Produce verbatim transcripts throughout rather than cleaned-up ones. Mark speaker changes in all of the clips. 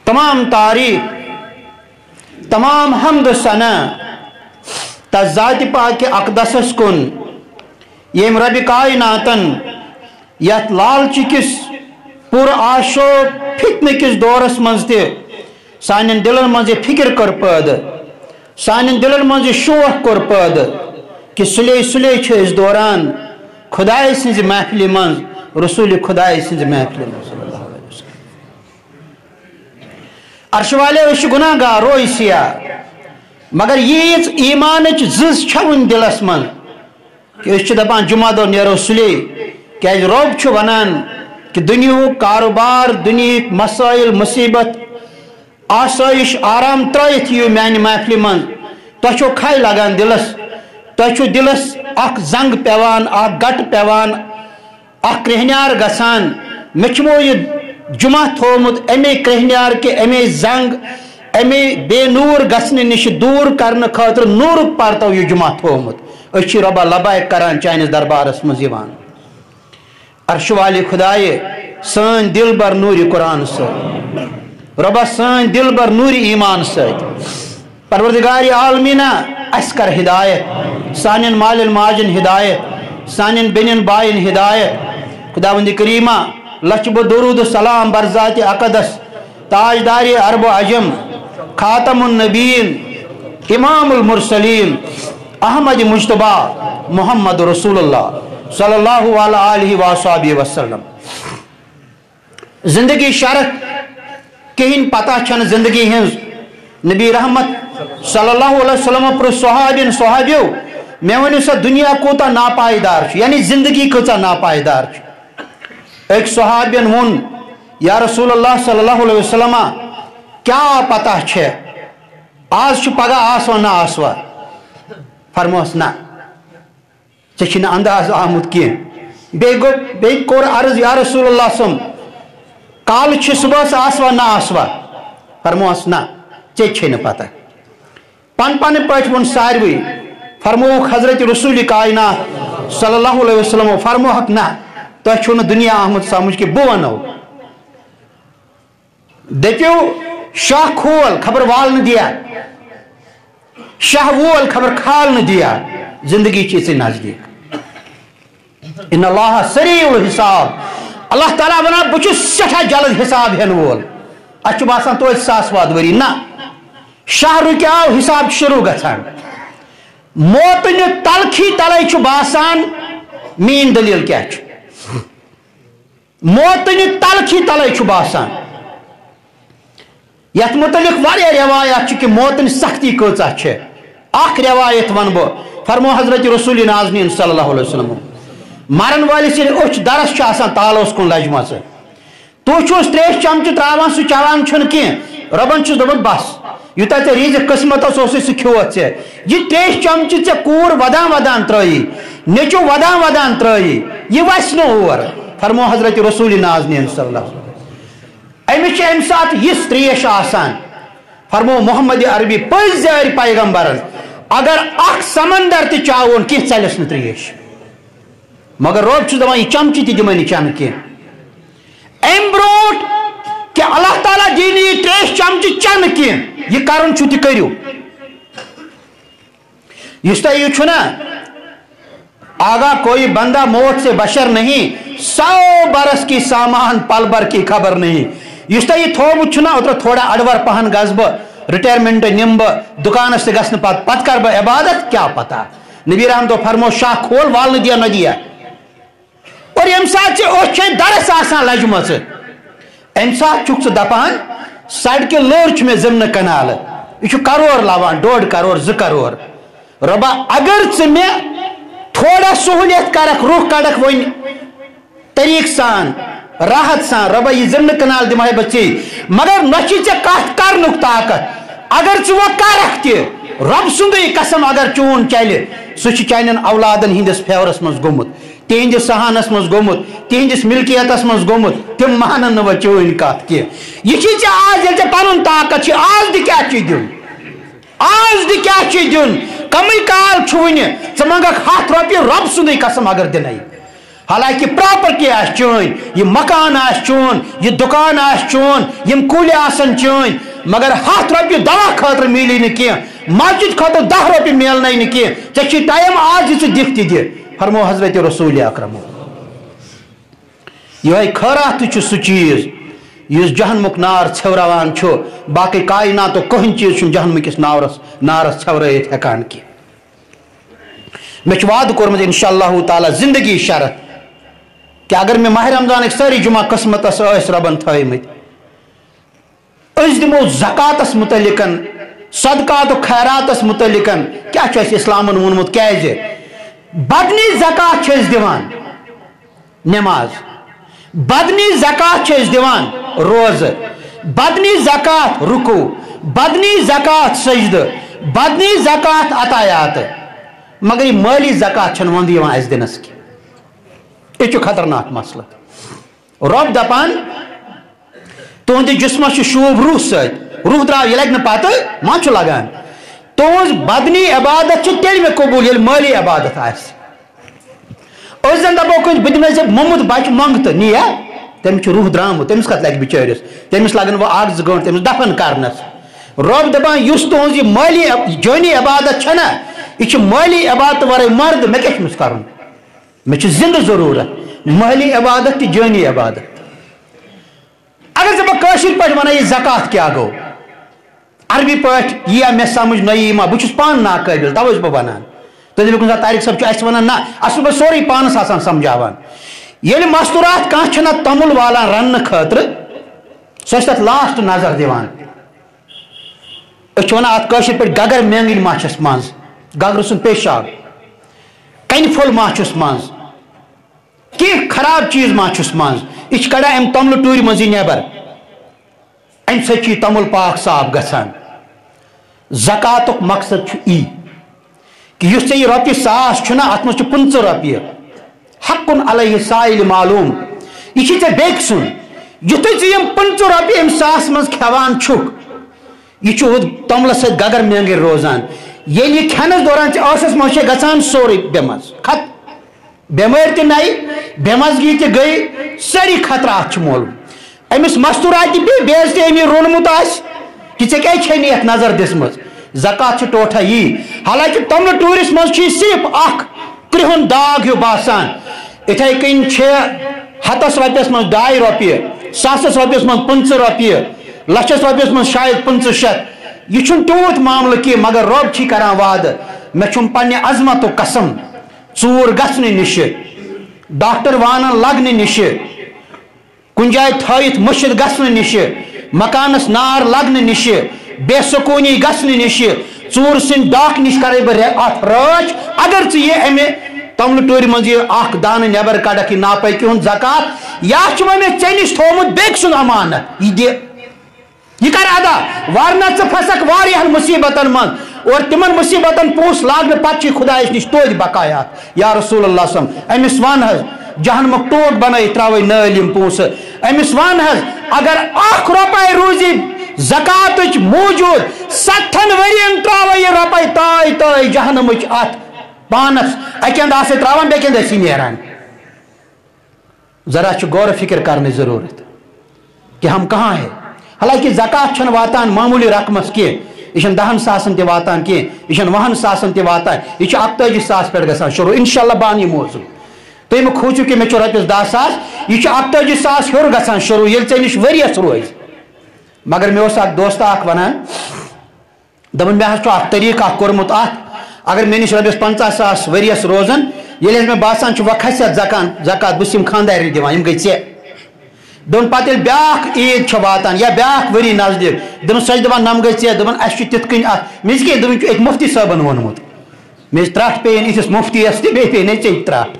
Speaker 1: تمام تعریف تمام حمد و ثنا تس ذات پاک اقدسس کن یم رب کائناتن یت لالچ کس پور آشو فتنہ کس دورس مز تہ سانن دلن مز فکر کر پید سانن دلن مز شوق کر پید کہ سلے سلے اس دوران خدای سنز محفل مز رسول خدای سنز محفل مز عرش والے اس گناہ گار روی سیا مگر یہ ایمان زز چھون دلس من کہ اس دپان جمعہ دو نیرو سلے کہ روب چھ ونان کہ دنیا کاروبار دنیا مسائل مصیبت آسائش آرام ترائیت یہ میانی محفل من تو چھو کھائی لگان دلس تو چھو دلس اک زنگ پیوان اک گٹ پیوان اک کرہنیار گسان مچمو یہ جمعہ تھومت امی کرہنیار کے امی زنگ امی بے نور گسن نش دور کرنے خاطر نور پارتو یہ جمعہ تھومت اچھی ربا لبائے کران چائنس دربارس مزیوان عرش والی خدای سان دل بر نوری قرآن سے ربا سان دل بر نوری ایمان سے پروردگار عالمینہ اسکر ہدایت سانین مال ماجن ہدایت سانین بینین بائن ہدایت خداوند کریمہ لچب درود سلام بر ذات اقدس تاجدار عرب و عجم خاتم النبیین امام المرسلین احمد مجتبہ محمد رسول اللہ صلی اللہ علیہ وآلہ وسلم زندگی شرط کہیں پتہ چھن زندگی ہنز نبی رحمت صلی اللہ علیہ وسلم پر صحابین صحابیو میں ونی سا دنیا کوتا ناپائیدار چھ یعنی زندگی کوتا ناپائیدار چھ ایک صحابین ون یا رسول اللہ صلی اللہ علیہ وسلم کیا پتہ چھے آج چھ پگا آسوا نا آسوا فرموس نا چچھن انداز آمد کین بے گو بے کور عرض یا رسول اللہ سم کال چھ صبح سے آسوا نا آسوا فرموس نا چچھن پتہ پن پن پاٹ ون ساروی فرموک حضرت رسول کائنات صلی اللہ علیہ وسلم فرموک نا تو چھونا دنیا آمد سامجھ کے بو ونو دیکھو شاہ کھول خبر وال نہ دیا شاہ وول خبر کھال نہ دیا زندگی چیز سے نزدیک ان اللہ سریع الحساب اللہ تعالیٰ بنا بچو سٹھا جلد حساب ہن وول اچھو باسان تو اس ساس واد وری نا شاہ رکیا حساب شروع گھسان موتن تلخی تلائی چھو باسان مین دلیل کیا چھو موتن تلخی تلائی چھو باسان یت متعلق واریاہ روایات چھ کہ موتن سختی کۭژاہ چھے اخ روایت ون بہ فرمو حضرت رسول ناظمین صلی اللہ علیہ وسلم مرن والس ییٚلہِ أچھ درس چھُ آسان تالوس کُن لجمژ تُہۍ چھُس تریش چمچہٕ تراوان سُہ چٮ۪وان چھُنہٕ کینٛہہ رۄبن چھُس دوٚپمُت بس یوٗتاہ ژےٚ ریٖزِ قٕسمتس اوسُے سُہ کھیوٚوتھ ژےٚ یہِ تریش چمچہٕ ژےٚ کوٗر ودان ودان ترٲیی نیٚچوٗ ودان ودان ترٲیی یہِ وسہِ نہٕ اور فرمو حضرت رسول ناظمین صلی اللہ علیہ وسلم أمِس چھِ اَمہِ ساتہٕ یِژھ تریش آسان فرمو محمد عربی پٔزۍ پیغمبرن اگر اکھ سمندر تہِ چاوون کینٛہہ ژَلٮ۪س نہٕ تریش مگر رب چھُس دپان یہِ چمچہٕ تہِ دِمے نہٕ چٮ۪نہٕ کینٛہہ اَمہِ برونٛٹھ کہ اللہ تعالیٰ دی نہٕ یہِ تریش چمچہٕ چٮ۪نہٕ کینٛہہ یہِ کرُن چھُو تہِ کٔرِو یُس تۄہہِ یہِ چھُنا آگاہ کوئی بندہ موت سے بشر نہیں سو برس کی سامان پل بھر کی خبر نہیں یُس تۄہہِ یہِ تھومُت چھُنا اوترٕ تھوڑا اڑور پہن گژھٕ بہٕ رِٹایرمنٹ نِمہٕ بہٕ دُکانس تہِ گژھنہٕ پتہٕ پتہٕ کرٕ بہٕ عبادت کیٛاہ پتہ نبی رحمتو فرمو شاہ کھول والنہٕ دیا نہ دیا اور ییٚمہِ ساتہٕ ژےٚ أچھ درس آسان لجمژ اَمہِ ساتہٕ چھُکھ ژٕ دپان سڑکہِ لٔر چھُ مےٚ زِمنہٕ کنالہٕ یہِ چھُ کرور لوان ڈوڑ کرور زٕ کرور رۄبا اگر ژٕ مےٚ تھوڑا سہولیت کرکھ رُخ کڑکھ وۄنۍ طریقہٕ سان راحت سان رۄبا یہِ زِمنہٕ کنال دِمہے بہٕ ژےٚ مگر نہ چھِ ژےٚ کتھ کرنُک طاقت اگر ژٕ وۄنۍ کرکھ تہِ رب سُنٛدٕے قسم اگر چون چلہِ سُہ چھُ چانٮ۪ن اولادن ہٕنٛدِس فیورس منٛز گوٚمُت تِہنٛدِس سہانس منٛز گوٚمُت تِہنٛدِس ملکیتس منٛز گوٚمُت تِم مانن نہٕ وۄنۍ چٲنۍ کتھ کینٛہہ یہِ چھُے ژےٚ آز ییٚلہِ ژےٚ پنُن طاقت چھُ آز تہِ کیٛاہ چھُے دیُن آز تہِ کیٛاہ چھُے دیُن کمٕے کال چھُ وُنہِ ژٕ منٛگکھ ہتھ رۄپیہِ رۄب سُنٛدٕے قسم اگر دِنَے حالانکہ پراپرٹی آس چون یہ مکان آس چون یہ دکان آس چون یم کُلۍ آسن چون مگر ہتھ رۄپیہِ دوا خٲطرٕ میلی نہٕ کینٛہہ مسجد خٲطرٕ دہ رۄپیہِ میلنٕے نہٕ کینٛہہ ژےٚ چھُے ٹایم آز ژٕ دِکھ تہِ دِ فرمو حضرت رسول اکرم یہ خٲرات تہِ چھُ سُہ چیٖز یُس جہنمُک نار ژھیوراوان چھُ باقٕے کائناتُک کٕہٕنۍ چیٖز چھُنہٕ جہنمٕکِس نارس نارس ژھیورٲیِتھ ہٮ۪کان کینٛہہ مےٚ چھُ وعدٕ کوٚرمُت انشاء اللہ تعالیٰ زندگی شرط کہ اگر میں ماہ رمضانٕکۍ سٲری جمعہ قسمتس ٲسۍ رۄبن تھٲیمٕتۍ أسۍ دِمو زکاتس متعلقن صدقات خیراتس متعلقن کیٛاہ چھُ اَسہِ اِسلامن ووٚنمُت کیٛازِ بدنی زکات چھِ أسۍ دِوان نٮ۪ماز بدنی زکات چھِ أسۍ دِوان روزٕ بدنی زکات رُکوٗ بدنی زکات سجدٕ بدنی زکات عطایات مگر یہ مٲلی زکات چھنہٕ وۄنٛدٕ یِوان اَسہِ دِنس کینٛہہ یہ چھُ خطرناک مسلہٕ رۄب دپان تُہنٛدِ جسمس چھُ شوٗب روح سۭتۍ روح درٛاو یہِ لگہِ نہٕ پتہٕ ما چھُ لگان تُہنٛز بدنی عبادت چھِ تیٚلہِ مےٚ قبوٗل ییٚلہِ مٲلی عبادت آسہِ أسۍ زن دپو کٲنٛسہِ بہٕ دِمے ژےٚ موٚمُت بچہِ منٛگتہٕ نِیا تٔمِس چھُ روح درٛامُت تٔمِس کتھ لگہِ بِچٲرِس تٔمِس لگن وۄنۍ اکھ زٕ گٲنٛٹہٕ تٔمِس دفن کرنس رۄب دپان یُس تُہنٛز یہِ مٲلی جٲنی عبادت چھنا یہ چھِ مٲلی عبادت ورٲے مرد مےٚ کیٛاہ چھُ أمِس کرُن مےٚ چھُ زندٕ ضروٗرت مٲلی عبادت تہِ جٲنی عبادت اگر ژےٚ بہٕ کٲشِر پٲٹھۍ وَنَے یہِ زکات کیٛاہ گوٚو عربی پٲٹھۍ یِیا مےٚ سمجھ نہ یی ما بہٕ چھُس پانہٕ ناقٲبِل تَوَے چھُس بہٕ وَنان تُہۍ دٔپِو کُنہِ ساتہٕ طاریق صٲب چھُ اَسہِ وَنان نہ اَسہِ چھُس بہٕ سورُے پانَس آسان سمجھاوان ییٚلہِ مستوٗرات کانٛہہ چھُنہ توٚمُل والان رننہٕ خٲطرٕ سۄ چھِ تَتھ لاسٹ نظر دِوان أسۍ چھِ وَنان اَتھ کٲشِر پٲٹھۍ گگر مینٛگٕنۍ ما چھَس منٛز گگرٕ سُنٛد پیشاب کنہِ پھوٚل ما چھُس منٛز کینٛہہ خراب چیٖز ما چھُس منٛز یہِ چھِ کڑان اَمہِ توٚملہٕ ٹوٗرِ منٛزٕے نٮ۪بر اَمہِ سۭتۍ چھُ یہِ توٚمُل پاک صاف گژھان زکاتُک مقصد چھُ یی کہ یُس ژےٚ یہِ رۄپیہِ ساس چھُنہ اَتھ منٛز چھُ پٕنٛژٕ رۄپیہِ حقُن علیہ سائل معلوٗم یہِ چھُے ژےٚ بیٚکہِ سُنٛد یُتھُے ژٕ یِم پٕنٛژٕ رۄپیہِ اَمہِ ساسس منٛز کھٮ۪وان چھُکھ یہِ چھُ ہُہ توٚملس سۭتۍ گگر مینٛگٕرۍ روزان ییٚلہِ یہِ کھٮ۪نس دوران ژےٚ ٲسس منٛز چھےٚ گژھان سورُے بٮ۪مز خط بٮ۪مٲرۍ تہِ نَیہِ بٮ۪مزگی تہِ گٔے سٲری خطرات چھِ مولوٗم أمِس مستوٗرات تہِ بیٚیہِ بیٚیہِ تہِ أمۍ یہِ روٚنمُت آسہِ کہ ژےٚ کیٛازِ چھے نہٕ یتھ نظر دِژمٕژ زکات چھِ ٹوٹھا یی حالانکہِ توٚملہٕ ٹوٗرِس منٛز چھُ یہِ صرف اکھ کرٛہُن داغ ہیوٗ باسان یِتھٕے کٔنۍ چھِ ہتس رۄپیس منٛز ڈاے رۄپیہِ ساسس رۄپیس منٛز پٕنٛژٕ رۄپیہِ لچھس رۄپیس منٛز شاید پٕنٛژٕ شیٚتھ یہ چھُنہٕ تیوٗت معاملہٕ کینٛہہ مگر رۄب چھِ کران وعدٕ مےٚ چھُم پننہِ عظمتُک قسم ژوٗر گژھنہٕ نِشہِ ڈاکٹر وانن لگنہٕ نِشہِ کُنہِ جایہِ تھٲیِتھ مٔشِد گژھنہٕ نِشہِ مکانس نار لگنہٕ نِشہِ بے سکوٗنی گژھنہٕ نِشہِ ژوٗر سٕنٛدِ ڈاکہٕ نِش کرے بہٕ اتھ رٲچھ اگر ژٕ یہِ امہِ توٚملہٕ ٹوٗرِ منٛز یہِ اکھ دانہٕ نٮ۪بر کڑکھ یہِ ناپٲکی ہُنٛد زکات یا چھُ وۄنۍ مےٚ ژےٚ نِش تھوٚومُت بیٚکہِ سُنٛد امانت یہِ دِ یہ کر ادا ورنہ ژٕ پھسکھ واریاہن مصیبتن منٛز اور تمن مصیبتن پونٛسہٕ لاگنہٕ پتہٕ چھِ خۄدایس نِش توتہِ بقایات یا رسول اللہ صلی اللہ علیہ وسلم أمِس ون حظ جہنمُک ٹوٹ بنٲیِتھ ترٛاوَے نٲلۍ یِم پونٛسہٕ أمِس ون حظ اگر اکھ رۄپاے روٗزی زکاتٕچ موٗجوٗد ستن ؤرین ترٛاوَے یہِ رۄپاے تاے تاے جہنمٕچ اتھ پانس اکہِ انٛدٕ آسے ترٛاوان بیٚکہِ انٛدٕ ٲسی نیران ذرا چھُ غور فکر کرنٕچ ضروٗرت کہ ہم کہاں ہے حالانکہ زکات چھنہٕ واتان معموٗلی رقمس کینٛہہ یہ چھنہٕ دہن ساسن تہِ واتان کینٛہہ یہ چھنہٕ وُہن ساسن تہِ واتان یہ چھُ اکتٲجی ساس پٮ۪ٹھ گژھان شروٗع انشاء اللہ بہٕ انہٕ یہِ موضوٗع تُہۍ مہٕ کھوٗژِو کہِ مےٚ چھُ رۄپیس دہ ساس یہ چھُ اکتٲجی ساس ہیوٚر گژھان شروٗع ییٚلہِ ژےٚ نِش ؤرِیس روزِ مگر مےٚ اوس اکھ دوستہ اکھ ونان دپان مےٚ حظ چھُ اکھ طریٖقہٕ اکھ کوٚرمُت اتھ اگر مےٚ نِش رۄپیس پنژاہ ساس ؤرِیس روزن ییٚلہِ حظ مےٚ باسان چھُ وۄنۍ کھسہِ اتھ زکان زکات بہٕ چھُس یِم خانٛدارٮ۪ن دِوان یِم گٔے ژےٚ دوٚپُن پتہٕ ییٚلہِ بیٛاکھ عیٖد چھےٚ واتان یا بیٛاکھ ؤری نزدیٖک دوٚپُن سۄ چھِ دپان نم گٔے ژےٚ دوٚپُن اَسہِ چھُ تِتھ کٔنۍ اتھ مےٚ چھِ کینٛہہ دوٚپُن چھُ أکۍ مُفتی صٲبن ووٚنمُت مےٚ چھِ ترٛٹھ پیٚیِن یِتھِس مُفتیَس تہِ بیٚیہِ پیٚیہِ ژےٚ ترٛٹھ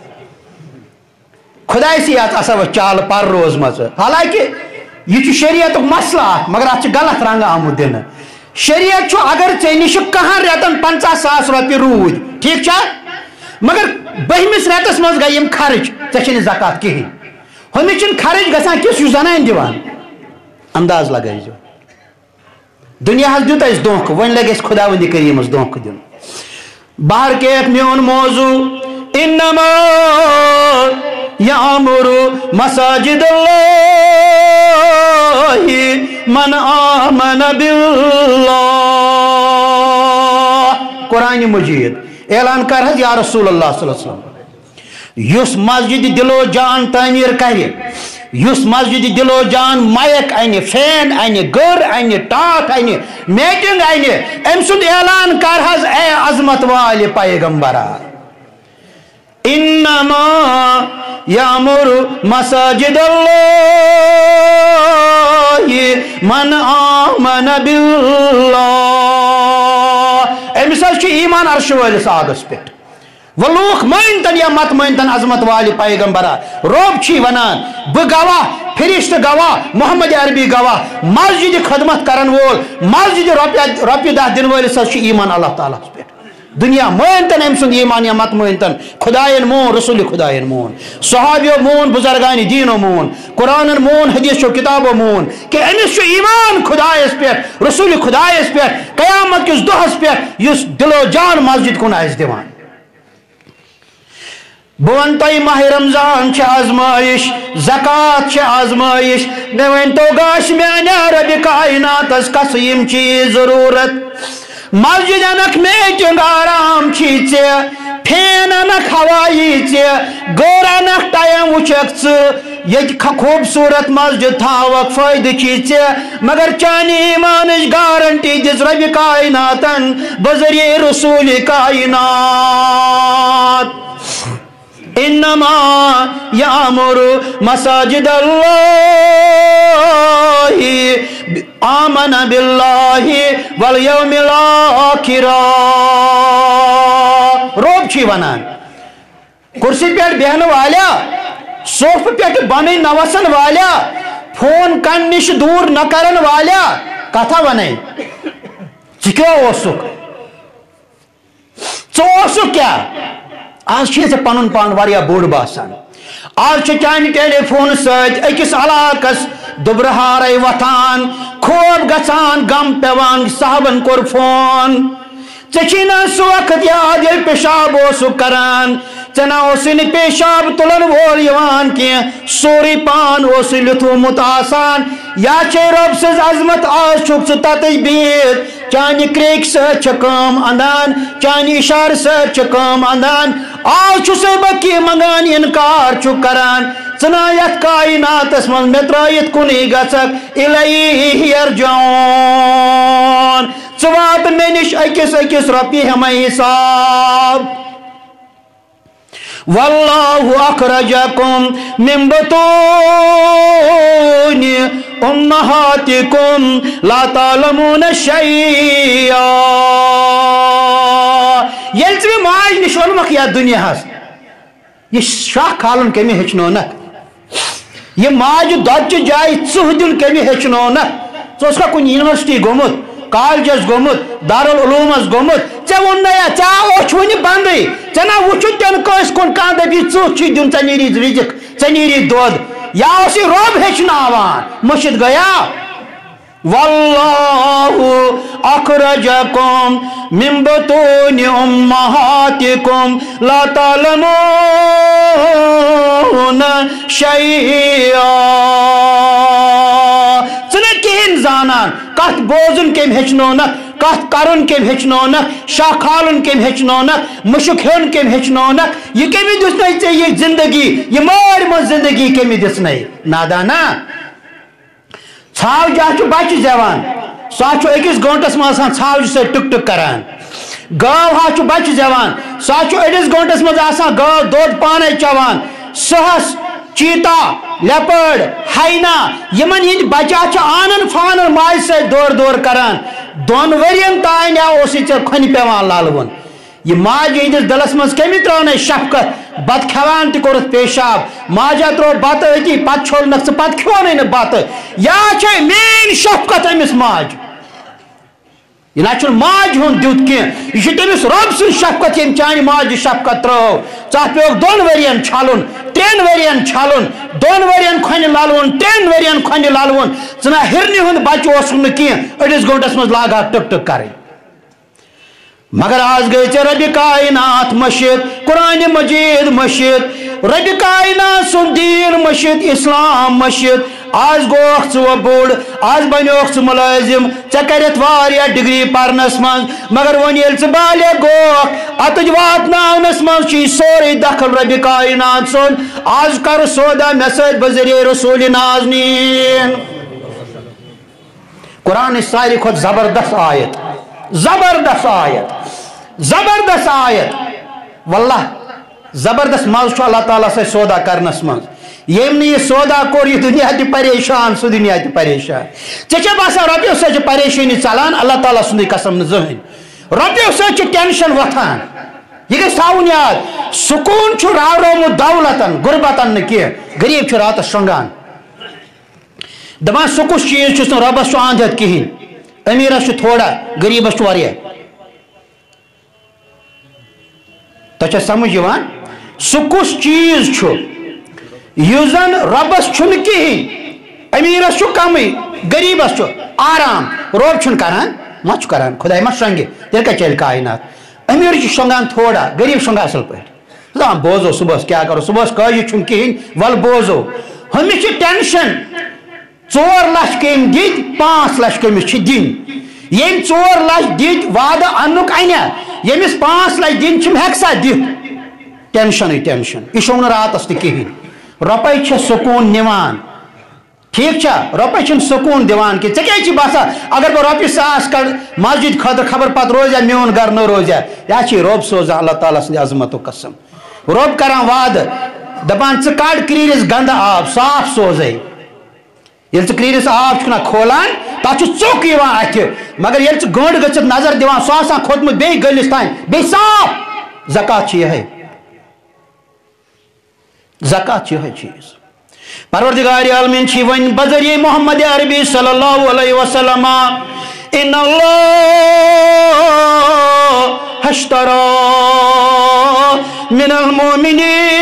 Speaker 1: خۄداے سی اتھ آسان وۄنۍ چالہٕ پر روزمژٕ حالانکہِ یہ چھُ شریعتُک مسلہٕ اکھ مگر اتھ چھُ غلط رنٛگہٕ آمُت دِنہٕ شریعت چھُ اگر ژےٚ نِش کہن رٮ۪تن پنژاہ ساس رۄپیہِ روٗدۍ ٹھیٖک چھا مگر بٔہمِس رٮ۪تس منٛز گٔے یِم خرٕچ ژےٚ چھے نہٕ زکات کِہینۍ ہُمِس چھِنہٕ خرٕچ گژھان کہِ سُہ چھُ زنانہِ دِوان انداز لگٲیزیو دُنیاہس دیُت اَسہِ دھوکہٕ وۄنۍ لگہِ اَسہِ خۄدا وندِ کریٖمس دھوکہٕ دیُن بہر کیک میون موضوٗع انما یامرو مساجد اللہ من آمن باللہ. قرآن مجید اعلان کر حض یا رسول اللہ صلی اللہ علیہ وسلم یس مسجد دلو جان تعمیر کرے یس مسجد دلو جان مائک انہ فین انہ گر انہ ٹاٹ انہ میٹنگ انہ ام سند اعلان کر حض اے عظمت وال پیغمبرا انما یامر مساجد اللہ من آمن باللہ. امس ایمان عرش والس آگس پہ ولوک مانتن یا مت مانتن عظمت والی پیغمبرا روب چھی ونان بہ گواہ فرشت گواہ محمد عربی گواہ مسجد خدمت کرن وول مسجد رۄپیہِ دہ دن وٲلِس حظ چھُ ایمان اللہ تعالیٰ پہ. دنیا مانتن أمۍ سُنٛد ایمان یا مت مانتن خدایَن مون رسول خدایَن مون صحابیو مون بزرگان دیٖنو مون قرآنن مون حدیثو کتابو مون کہ أمِس چھُ ایمان خدایس پہ رسول خدایس پہ قیامت کِس دۄہس پہ یُس دلو جان مسجد کُن آسہِ دِوان. بہ ون تہ ماہ رمضان چھ آزمائش زکات چھ آزمائش مے ون تو گاش میانہ رب کائناتس کس یم چیز ضرورت مسجد انک میٹنگ آرام چھی ژے فین انک ہوایی ژے گر انک ٹائم وچھک ژٕ یت خوبصورت مسجد تھاوک فائدہ چھی ژے مگر چانہ ایمانچ گارنٹی دس رب کائناتن بذریعہ رسول کائنات. انما یامر مساجد اللہ آمن باللہ والیوم الاخر. روب چھی ونان کرسی پیٹ بہن والیا صوف پیٹ بن نوسن والیا فون کن نش دور نہ کرن والیا کتھا ون ژٕ کیٛاہ اوسُکھ ژٕ اوسُکھ کیٛاہ آج چھ پن پان واریاہ بوڑ باسان آج چانہ ٹیلی فون ست اکس علاقس دبرہارے وتھان خوب گژھان غم پیوان صاحبن کور فون ژے نا سہ وقت یاد ییٚلہِ پیشاب اوسُکھ کران ژے نا اوسُے نہٕ پیشاب تُلن وول یوان کینٛہہ سورُے پان اوسُے لیوٗتھمُت آسان یا چھے رۄب سٕنٛز عظمت آز چھُکھ ژٕ تتٕچ بِہِتھ چانہ کریک سۭتۍ چھِ کٲم اندان چانہ اشارٕ سۭتۍ چھِ کٲم اندان آز چھُسے بہٕ کینٛہہ منگان انکار چھُکھ کران ژٕ نا یتھ کائناتس منٛز مےٚ ترٲیِتھ کُنُے گژھکھ الیہ یرجعون ژٕ وات مےٚ نِش أکِس أکِس رۄپیہِ ہٮ۪مے حساب. واللہ اخرجکم من بطون امہاتکم لا تعلمون شیئا. ییٚلہِ ژٕ مےٚ ماج نِش اوٚنمکھ یتھ دُنیاہس یہ شاہ کھالُن کٔمہِ ہیٚچھنونکھ یہ ماجہِ دۄدچہِ جایہِ ژٕہ دیُن کٔمہِ ہیٚچھنونکھ ژٕ اوسکھا کُنہِ یونیورسٹی گوٚمُت کالجس گوٚمُت دارالعلوٗمس گوٚمُت ژےٚ ووٚننَے یا ژےٚ اوس وُنہِ بنٛدٕے ژےٚ نا وٕچھُتھ تہِ کٲنٛسہِ کُن کانٛہہ دٔپی ژٕہ چھُے دیُن ژےٚ نیری رِزق ژےٚ نیری دۄد یا اوسُے رۄب ہیٚچھناوان مٔشِتھ گٔیا. واللہ اخرجکم من بطون امہاتکم لا تعلمون شیئا. ژٕ نہٕ کِہیٖنۍ زانان کتھ بوزُن کٔمۍ ہیٚچھنونکھ کتھ کرُن کٔمۍ ہیٚچھنونکھ شاہ کھالُن کٔمۍ ہیٚچھنونکھ مُشُک ہیوٚن کٔمۍ ہیٚچھنونکھ یہ کٔمۍ دِژنَے ژےٚ یہِ زندگی یہِ مٲرۍ منٛز زندگی کٔمۍ دِژنَے نادانا. ژھاو جا چھُ بچہِ زٮ۪وان سُہ ہا چھُ أکِس گٲنٛٹس منٛز آسان ژھاوجہِ سۭتۍ ٹُک ٹُک کران گٲو ہا چھُ بچہِ زٮ۪وان سُہ ہا چھُ أڑِس گٲنٛٹس منٛز آسان گٲو دۄد پانے چٮ۪وان سٕہس چیتا لیپڑ ہاینا یمن ہند بچہ چھِ آنن فانن ماجہِ سۭتۍ دورٕ دورٕ کران دۄن ؤرین تانۍ اوسُے ژےٚ کھۄنہِ پیوان لالوُن. یہ ماجہِ ہندِس دلس منٛز کٔمہِ ترٛٲونَے شفقت بتہٕ کھٮ۪وان تہِ کوٚرُتھ پیشاب ماجا ترٛوو بتہٕ أتی پتہٕ چھولنکھ ژٕ پتہٕ کھیوٚونٕے نہٕ بتہٕ یا چھے میٲنۍ شفقت أمِس ماجہِ یہ نہ چھُنہٕ ماجہِ ہُنٛد دیُت کینٛہہ یہِ چھُ تٔمِس رۄب سٕنٛز شفقت ییٚمۍ چانہِ ماجہِ شفقت ترٛٲو ژٕ پیوٚوُکھ دۄن ؤرین چھلُن ترٛٮ۪ن ؤرین چھلُن دۄن ؤرین کھۄنہِ للوُن ترٛٮ۪ن ؤرین کھۄنہِ للوُن ژٕ نا ہِرنہِ ہُنٛد بچہِ اوسُکھ نہٕ کینٛہہ أڑِس گٲنٛٹس منٛز لاگہٕ ٹٕک ٹٕک کرٕنۍ. مگر آج گئی ژے رب کائنات مشید قرآن مجید مشید رب کائنات سن دین مشید اسلام مشید آج گوکھ ژٕ بوڑ آج بنیوکھ ژٕ ملٲزم ژےٚ کٔرِتھ واریاہ ڈگری پرنس منٛز مگر وۄنۍ ییٚلہِ ژٕ بالغ گوکھ اتٕج واتناونس منٛز چھُے سورُے دخل رب کائنات سُنٛد آج کر سودا مےٚ سۭتۍ بذریعہ رسول نازنین قرآن ساروی کھۄتہٕ زبردست آیت زبردست آیت زبردست آیت واللہ زبردست مزٕ چھُ اللہ تعالیٰ سۭتۍ سودا کرنس منٛز ییٚمۍ نہٕ یہِ سودا کوٚر یہِ دُنیا تہِ پریشان سُہ دُنیا تہِ پریشان ژےٚ چھےٚ باسان رۄپیو سۭتۍ چھِ پریشٲنی ژلان اللہ تعالیٰ سُنٛدٕے قسم نہٕ زٕہٕنۍ رۄپیو سۭتۍ چھِ ٹینشن وۄتھان یہ گژھِ تھاوُن یاد سکوٗن چھُ راورومُت دولتن غُربتن نہٕ کینٛہہ غریٖب چھُ راتس شۄنٛگان دپان سُہ کُس چیٖز چھُس نہٕ رۄبس چھُ اند ہٮ۪تھ کِہیٖنۍ أمیٖرس چھُ تھوڑا غریٖبس چھُ واریاہ تۄہہِ چھا سمجھ یِوان سُہ کُس چیٖز چھُ یُس زن رۄبس چھُنہٕ کِہیٖنۍ أمیٖرس چھُ کمٕے غریٖبس چھُ آرام رۄب چھُنہٕ کران ما چھُ کران خۄداے ما شۄنٛگہِ تیٚلہِ کتہِ چلہِ کائنات أمیٖر چھُ شۄنٛگان تھوڑا غریٖب شۄنٛگان اصل پٲٹھۍ دپان بوزو صبحس کیٛاہ کرو صبحس کٲجہِ چھُنہٕ کِہیٖنۍ ول بوزو ہُمِس چھِ ٹینشن ژور لچھ کٔمۍ دِتۍ پانٛژھ لچھ کٔمِس چھِ دِنۍ ییٚمۍ ژور لچھ دِتۍ وعدٕ اننُک انیا ییٚمِس پانٛژھ لچھ دِنۍ چھِم ہٮ۪کہٕ سا دِتھ ٹینشنٕے ٹینشن یہِ شۄنٛگ نہٕ راتس تہِ کِہیٖنۍ رۄپے چھےٚ سکوٗن نِوان ٹھیٖک چھا رۄپے چھِنہٕ سکوٗن دِوان کینٛہہ ژےٚ کیٛازِ چھِ باسان اگر بہٕ رۄپیہِ ساس کڑٕ مسجد خٲطرٕ خبر پتہٕ روزیا میون گرٕ نہٕ روزیا یا چھِ رۄب سوزان اللہ تعالیٰ سٕنٛدِ عظمتُک قسم رۄب کران وعدٕ دپان ژٕ کڑ کرٛیٖرِس گنٛدٕ آب صاف سوزے ییٚلہِ ژٕ کرٛیٖرِس آب چھُکھ نا کھولان تتھ چھُ ژوٚک یِوان اتھِ مگر ییٚلہِ ژٕ گٔنٛڈ گٔژھِتھ نظر دِوان سُہ آسان کھوٚتمُت بیٚیہِ گٔلِس تانۍ بیٚیہِ صاف زکات چھِ یِہے زکات چھِ یِہے چیٖز پروردگار عالمین چھ ون بذریعہ محمد عربی صلی اللہ علیہ وسلم ان اللہ اشترى من المؤمنین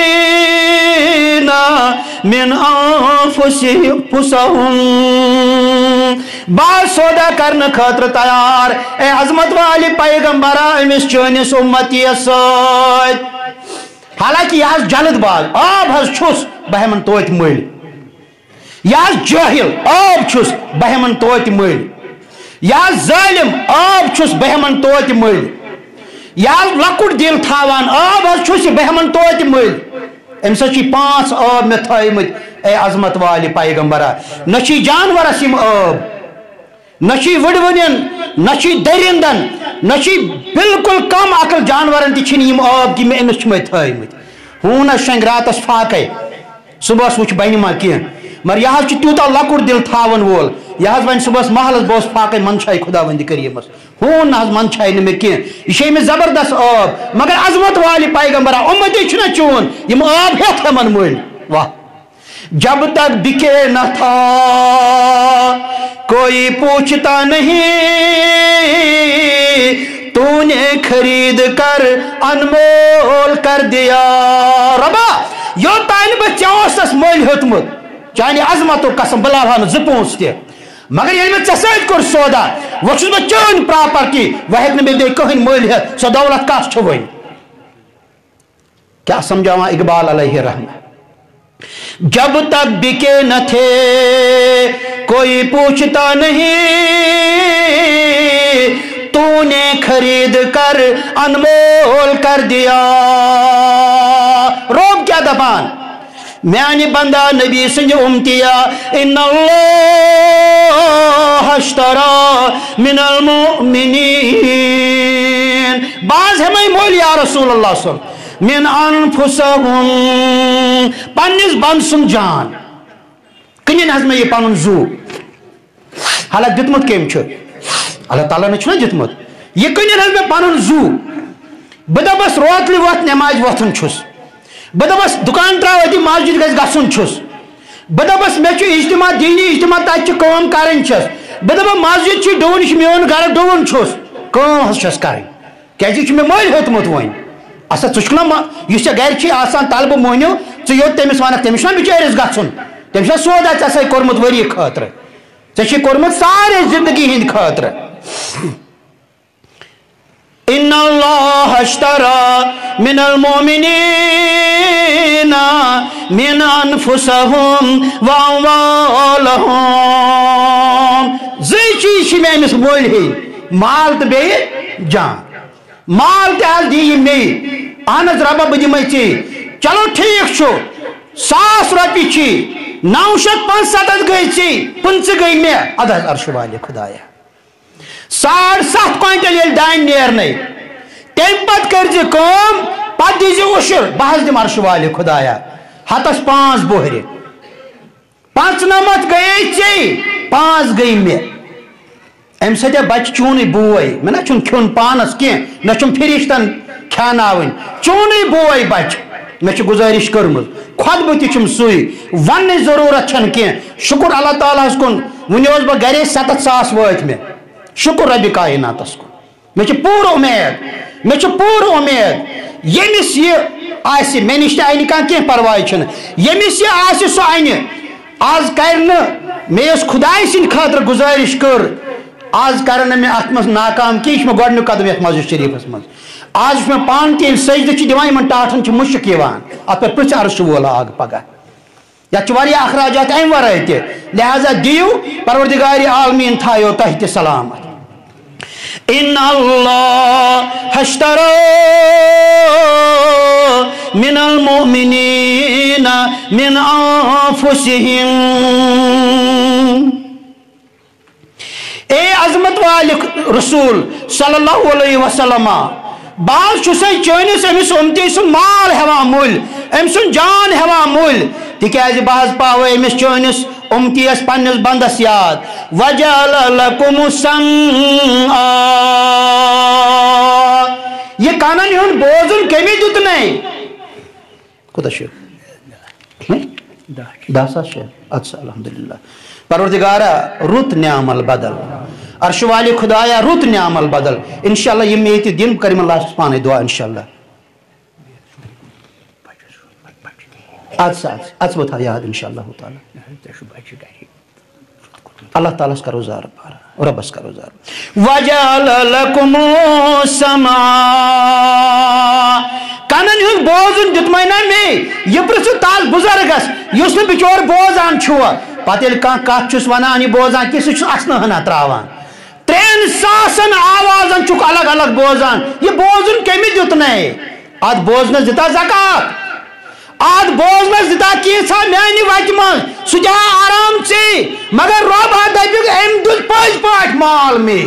Speaker 1: من انفسهم بعض سودا کرنے خاطر تیار اے عظمت والی پیغمبرا امس چٲنِس امتیس سۭتۍ حالانکہ یہ جلد باز آب حظ چھُس بہٕ ہٮ۪من توتہِ مٔلۍ یہ جٲہل آب چھُس بہٕ ہٮ۪من توتہِ مٔلۍ یہ ظٲلم آب چھُس بہٕ ہٮ۪من توتہِ مٔلۍ یہ لۄکُٹ دل تھاوان آب حظ چھُس بہٕ ہٮ۪من توتہِ مٔلۍ امہِ سۭتۍ چھِ پانٛژھ آب مےٚ تھٲیمٕتۍ اے عظمت والہِ پیغمبرا نہ چھِ جانورس یِم آب نہ چھِ وٕڑوٕنٮ۪ن نہ چھِ دٔرِندن نہ چھِ بالکل کم عقل جانورن تہِ چھِنہٕ یِم آب کہِ مےٚ أمِس چھِ مےٚ تھٲیمٕتۍ ہوٗن حظ شۄنٛگہِ راتس فاقے صبحس وٕچھ بنہِ ما کینٛہہ مگر یہ حظ چھُ تیوٗتاہ لۄکُٹ دل تھاون وول یہ حظ وۄنۍ صبحس محلس بہٕ اوسُس فاقے منٛدچھاے خۄدا وندِ کریٖمس ہوٗن نہ حظ منٛدچھاے نہٕ مےٚ کینٛہہ یہِ چھِ أمِس زبردست آب مگر عظمت والہِ پیغمبرا اُمتی چھُنہ چون یِم آب ہٮ۪تھ ہٮ۪من مٔلۍ واہ جب تک بکے نہ تھا کوئی پوچھتا نہیں تو نے خرید کر انمول کر دیا ربا یوتانۍ بہٕ ژےٚ اوسس مٔلۍ ہیوٚتمُت چانہِ عظمتُک قسم بہٕ لاوہا نہٕ زٕ پونٛسہٕ تہِ مگر ییٚلہِ مےٚ ژےٚ سۭتۍ کوٚر سودا وۄنۍ چھُس بہٕ چٲنۍ پراپرٹی وۄنۍ ہٮ۪کہِ نہٕ مےٚ بیٚیہِ کٕہٕنۍ مٔلۍ ہٮ۪تھ سۄ دولت کس چھِ وۄنۍ کیٛاہ سمجھاوان اقبال علیہ رحمہ جب تک بکے نہ تھے کوئی پوچھتا نہیں تو نے خرید کر انمول کر دیا روب کیا دپان میانہِ بندہ نبی سٕنٛدِ اُمتیا ان اللہ اشترى من المؤمنین بعض ہمیں مول یا رسول اللہ صلی اللہ من انفسهم پنس بند سن جان کنین حض میں یہ پن زو حالانکہ دتمت کم اللہ تعالیٰ نے دتمت یہ کنین حض میں پن زو بہ دپس روتلہ وت نماز وتھن چھس بہ دپس دکان تراو مسجد گژھِ گژھُن چھس بہ دپس مے اجتماع دینی اجتماع تتہِ چھِ کٲم کرٕنۍ چھس بہ دپس مسجد چھ ڈوُن یہِ چھُ میون گرٕ ڈوُن چھس کٲم حظ چھس کرٕنۍ کیازِ یہِ چھُ مےٚ مٔلۍ ہیوٚتمُت وۄنۍ اچھا ژٕ چھُکھ نا یُس ژےٚ گرِ چھِ آسان طلبہٕ مۄہنیوٗ ژٕ یوٚت تٔمِس وَنکھ تٔمِس چھُنا بِچٲرِس گژھُن تٔمِس چھُنا سودا ژےٚ سۭتۍ کوٚرمُت ؤری خٲطرٕ ژےٚ چھُے کوٚرمُت سارے زندگی ہِنٛدِ خٲطرٕ ان اللہ اشترى من المؤمنین من انفسهم واموالهم زی چیز میں امس مول ہے مال تو بے جان مال تہ دی مے اہن ربا بہ دمے ٹھیک چلو ٹھیک چھو ساس رۄپیہِ چھی نو شیت پانچ ستتھ گئی چھی پنچہ گئی مے اد حظ عرش والے خدایا ساڑ ست کوینٹل یل دان نیرنے تم پت کرز کم پت دیز اشر بہ حظ دم عرش والے خدایا ہتس پانچ بوہر پانچ نمت گئی چھی پانچ گئی مے ام سا بچ چون بوے مے نا چھن کھن پانس کی نہ چھم فرشتن کھاناون چون بوے بچ مے چھ گزارش کرمز خطبہ تہ چھم سوئی ون ضرورت چھن کی شکر اللہ تعالیٰ ہس کن ونہ بہ گرے ستتھ ساس وات مے شکر رب کائناتس کن مے چھ پور امید مے چھ پور امید یمس یہ آسی مے نش تہ کان کی پرواہ چھن یمس یہ آسی سو ان آز کر مے اس خدائے سند خاطر گزارش کر آز کر مے ات مز ناکام کی مے گۄڈنیُک قدم یتھ مسجد شریفس مز آج میں پان تہ سجدہ دان ان ٹاٹن مشک ات پہ پرچ عرش وول آگ پگہ یت اخراجات ام ورائے تہ لہذا دیو پروردگار عالمین تھایو تہ تہ سلامت ان اللہ اشترى من المؤمنین من انفسهم اے عظمت والک رسول صلی اللہ علیہ وسلم بعض چھسے چونس امس امتی سن مال ہوا مول ام سن جان ہوا مول تکیاز بعض پاوے امس چونس امتی اس پنس بندس یاد وجعل لکم السمع یہ کانن ہن بوزن کمی دیت نہیں خدا شکر دہ ساس شہ اچھا الحمدللہ پروردگارا رت نعم البدل عرش والے خدایا رت نعم البدل انشاءاللہ یہ میت دن کریم اللہ سبحانہ دعا انشاءاللہ اچھا اچھا بتا یاد انشاءاللہ تعالی اللہ تعالیٰ اس کا روزار پارا رب اس کا روزار وَجَعَلَ لَكُمُ السَّمْعَ کانن ہن بوزن دتمائنا میں یہ پرسو تاز بزرگس یس نے بچور بوزان چھوا پتہ کان کت چھس ونان یہ بوزان کی سہ اسنہ ہنا تراوان ترین ساسن آوازن چک الگ الگ بوزان یہ بوزن کمی دیت نہیں ات بوزنس دتا زکات ات بوزنس دتا کیسا میانی وتہ من سہ جا آرام سے مگر رب دپک ام دت پز پاٹ مال میں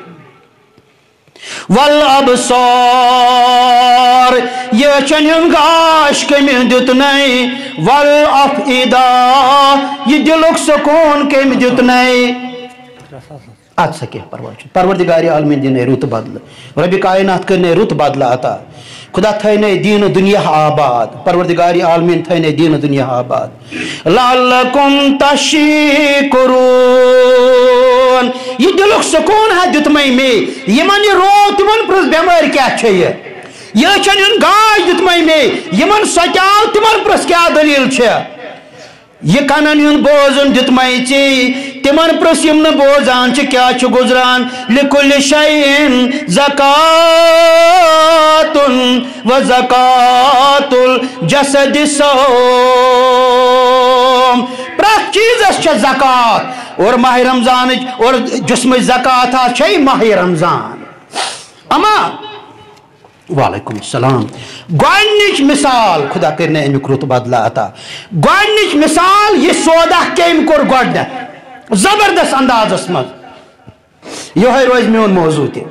Speaker 1: والابصار یہ چن ہن گاش کمی دیت نہیں والافئدہ یہ دلک سکون کمی دیت نہیں ات سکے پرواہ پروردگار عالمین دین رت بدل رب کائنات کرنے رت بدل عطا خدا تھینے دین و دنیا آباد پروردگار عالمین تھینے دین و دنیا آباد لعلکم تشکرون یہ دلک سکون ہے دتمائی میں یہ من یہ رو تمن پرس بیمار کیا چاہیے یہ چن ان گاش دتمائی میں یہ من سچاو تمن پرس کیا دلیل چھے یہ کانن ہن بوزن دتمائی چی تمن پرس یم نہ بوزان چھ کیا چھ گزران لکل شیء زکات و زکات الجسد صوم پرت چیز چھ زکات اور ماہ رمضان اور جسم زکات چھ ماہ رمضان اما وعلیکم السلام گوانچ مثال خدا کرنے امیک رت بدلا عطا گوانچ مثال یہ سودا کم کور گوڈ زبردست اندازس مز یہ روز میون موضوع تہ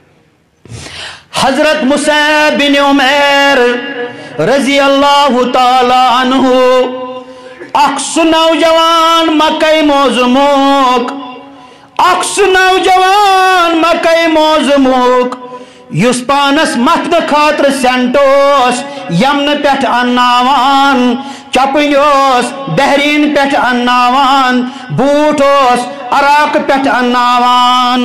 Speaker 1: حضرت مصعب بن عمیر رضی اللہ تعالی عنہ اکس نوجوان مکہ معظموک اکس نوجوان مکہ معظموک یس پانس متن خاطر سینٹوس یمن پہ اناوان چپن بحرین پہ اناوان بوٹ عراق پہ اناوان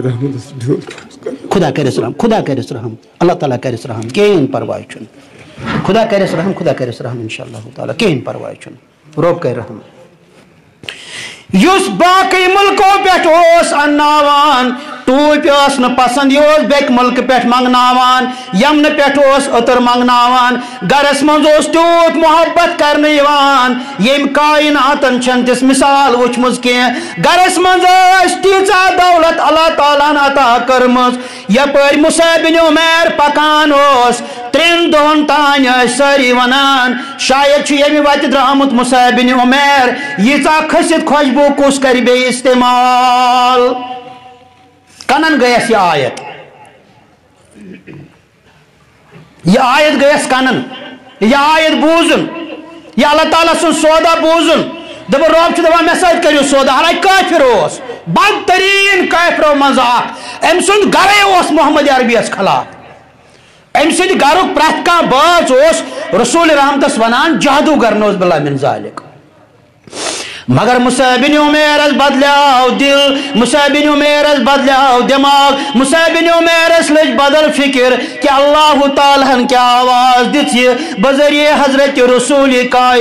Speaker 1: خدا کرس رحم خدا کرس رحم اللہ تعالیٰ کرس رحم کہین پرواہ چھن خدا کرس رحم خدا کرس رحم انشاءاللہ تعالیٰ کہین پرواہ چھن روب کر رحم یس باقی ملکوں پہ اناوان ٹوپ ٲس نہٕ پسند یہِ اوس بیٚکہِ مُلکہٕ پٮ۪ٹھ منٛگناوان یمنہٕ پٮ۪ٹھ اوس عطر منٛگناوان گرس منٛز اوس تیوٗت محبت کرنہٕ یِوان ییٚمۍ کایناتن چھنہٕ تِژھ مثال وٕچھمٕژ کینٛہہ گرس منٛز ٲس تیٖژاہ دولت اللہ تعالیٰ ہن عطا کٔرمٕژ یپٲرۍ مُصعب بن عمیر پکان اوس ترٛٮ۪ن دۄہن تانۍ ٲسۍ سٲری ونان شاید چھُ ییٚمہِ وتہِ درٛامُت مُصعب بن عمیر ییٖژاہ کھٔسِتھ خوشبوٗ کُس کرِ بیٚیہِ استعمال کنن گیس یہ آیت یہ آیت گیس کنن یہ آیت بوزن یہ اللہ تعالیٰ سن سودا بوزن دب رب چھ دپان مے سۭتۍ کٔرِو سودا حالانکہ کافر اوس بدترین کافرو منٛز اکھ أمۍ سُنٛد گرے اوس محمد عربی یس خلاف أمۍ سٕنٛدِ گرُک پرٛٮ۪تھ کانٛہہ باژ اوس رسول رحمتس ونان جادوگر نوز باللہ من ذالک مگر مُصعب بن عمیرس بدلیو دل مُصعب بن عمیرس بدلیو دماغ مُصعب بن عمیرس لج بدل فکر کہ اللہ تعالیٰ ہن کیا آواز دِژ بذریعہ حضرت رسول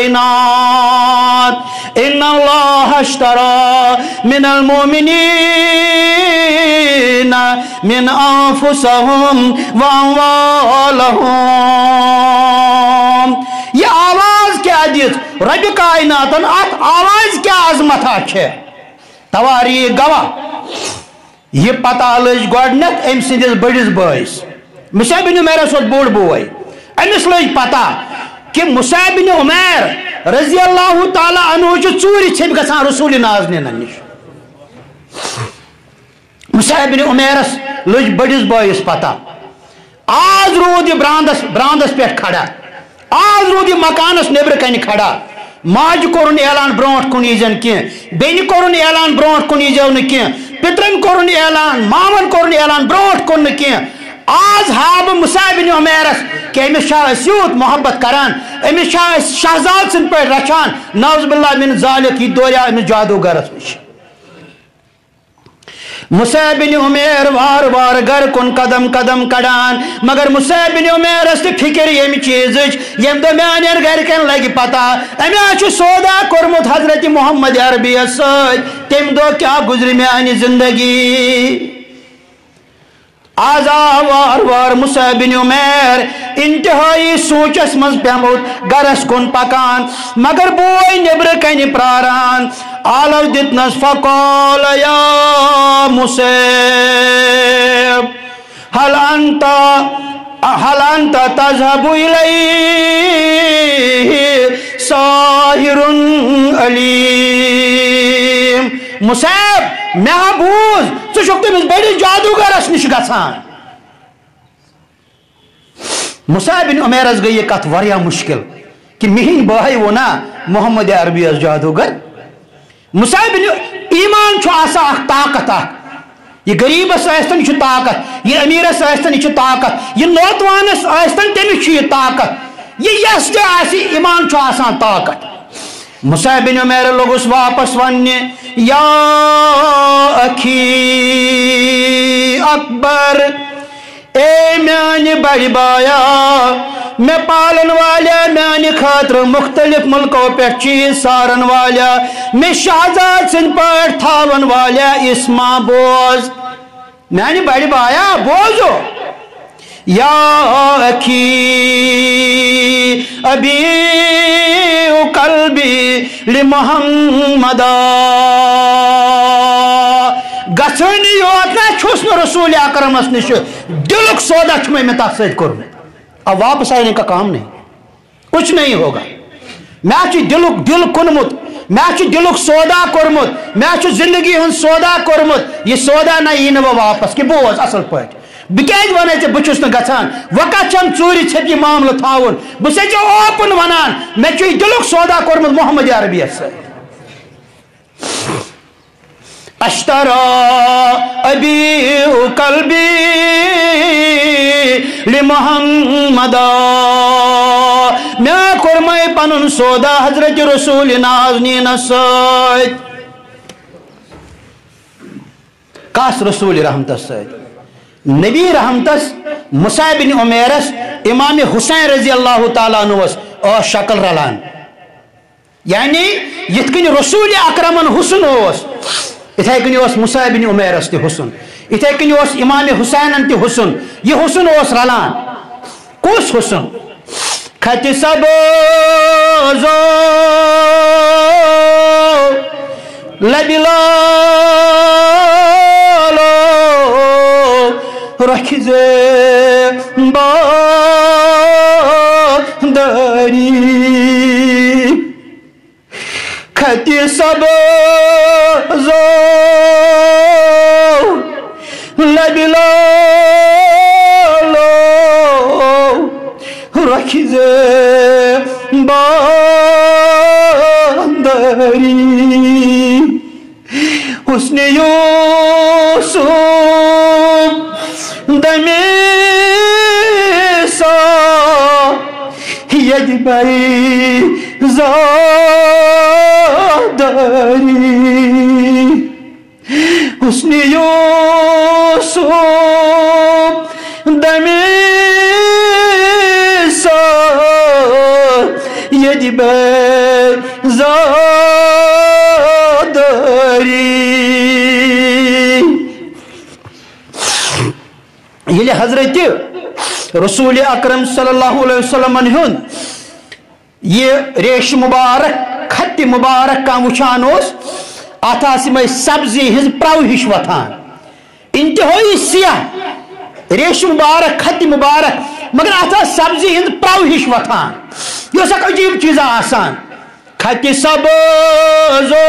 Speaker 1: کائنات ان اللہ اشترى من المؤمنین من انفسهم واموالهم یہ آواز کیا دِژ رب کائناتن ات آواز کیا عظمت ہے تواریخ گواہ یہ پتہ لج گۄڈنیتھ أمۍ سٕنٛدِس بٔڑِس بٲیِس مُصعب بن عمیرس اوس بوٚڑ بوے أمِس لٔج پتہ کہ مُصعب بن عمیر رضی اللہ تعالیٰ عنہ چھُ ژوٗرِ ژھیٚپۍ گژھان رسول نازنینن نِش مُصعب بن عمیرس لٔج بٔڑِس بٲیِس پتہ آز روٗد یہِ براندس براندس پٮ۪ٹھ کھڑا آز روٗد یہِ مکانس نیبرٕ کنہِ کھڑا ماجہِ کوٚرُن اعلان برونٛٹھ کُن ییٖزٮ۪ن کینٛہہ بیٚنہِ کوٚرُن اعلان برونٛٹھ کُن ییٖزٮ۪و نہٕ کینٛہہ پِترن کوٚرُن اعلان مامن کوٚرُن اعلان برونٛٹھ کُن نہٕ کینٛہہ آز ہاو بہٕ مُصعب بن عمیرس کہ أمِس چھا أسۍ یوٗت محبت کران أمِس چھا أسۍ شہزاد سٕنٛدۍ پٲٹھۍ رچھان نعوذ باللہ من ذالک یہِ دوریو أمِس جادوگرس نِش مُصعب بن عمیر وار وار گر کن قدم قدم کڑان مگر مُصعب بن عمیرس تہِ فکر ییٚمہِ چیٖزٕچ ییٚمہِ دۄہ میانٮ۪ن گرِکٮ۪ن لگہِ پتہ أمۍ حظ چھُ سودا کوٚرمُت حضرت محمد عربیس سۭتۍ تمہِ دۄہ کیٛاہ گُزرِ میانہِ زندگی آز آو وار وار مُصعب بن عمیر انتہائی سوچس منٛز پیوٚمُت گرس کُن پکان مگر بوے نیبرٕ کنہِ پراران آلو دِتنس فقال یا مُصعب هل انت هل انت تذهب الیہ ساحر علیم مُصعب مےٚ بوٗز ژٕ چھُکھ تٔمِس بٔڑِس جادوگرس نِش گژھان مُصعب بن عمیرس گٔے یہِ کتھ واریاہ مُشکل کہ میٛٲنۍ بٲے ووٚنا محمد عربیس جادوگر مُصعب بن ایمان چھُ آسان اکھ طاقت اکھ یہ غریبس ٲسۍتن یہِ چھُ طاقت یہ امیرس ٲسۍتن یہِ چھُ طاقت یہ نوتوانس ٲسۍتن تٔمِس چھُ یہِ طاقت یہ یس تہِ آسہِ ایمان چھُ آسان طاقت مُصعب بن عمیر لوٚگُس واپس وننہِ یا اخی اکبر اے میانہِ بڑِ بایا مےٚ پالن والیا میانہِ خٲطرٕ مختلف مُلکو پٮ۪ٹھ چیٖز سارن والیا مےٚ شہزاد سٕنٛدۍ پٲٹھۍ تھاون والیا اسما بوز میانہِ بڑِ بایا بوزو یا اخی ابیع قلبی لمحمد گژھٲنی یوت نہ چھُس نہٕ رسول اکرمس نِش دلُک سودا چھُ مےٚ تتھ سۭتۍ کوٚرمُت اب واپس آنے کا کام نہیں کچھ نہیں ہوگا میں چھُ دلُک دل کُنمُت میں چھُ دلُک سودا کوٚرمُت میں چھُ زندگی ہُنٛد سودا کوٚرمُت یہِ سودا نہ یی نہٕ وۄنۍ واپس کہ بوز اصل پٲٹھۍ بہٕ کیٛازِ ونے ژےٚ بہٕ چھُس نہٕ گژھان وۄنۍ کتھ چھم ژوٗرِ ژھیٚپہِ یہِ معاملہٕ تھاوُن بہٕ چھسے ژےٚ اوپن ونان مےٚ چھُ یہِ دلُک سودا کوٚرمُت محمد عربیس سۭتۍ اشترى ابیع قلبی لمحمد مےٚ کوٚرمے پنُن سودا حضرت رسول نازنینس سۭتۍ کس رسول رحمتس سۭتۍ نبی رحمتس مُصعب بن عمیرس امام حسین رضی اللہ تعالیٰ عنہس ٲس شکل رلان یعنی یِتھ کٔنۍ رسول اکرمن حسن اوس اتھے کنی اس مصعب بن عمیرس تہ حسن اتھے کنی اس امام حسینن تہ حسن یہ حسن اس رلان کس حسن کھتہ سبزو لبہ لالو رکھزِ بادری کھتہ سبزو لبہ لالو رکھزِ بادری حسن یوسف دمی سا ید بی زادری حسن یوسف دمی سا ید بی زادری یہ حضرت رسول اکرم صلی اللہ علیہ وسلم ہن یہ ریش مبارک خط مبارک کا وچھان اس اتھاس میں سبزی ہز پرو ہش وتھان انتہائی سیاہ ریش مبارک خط مبارک مگر اتھا سبزی ہز پرو ہش وتھان یہ سک عجیب چیز آسان خط سبزو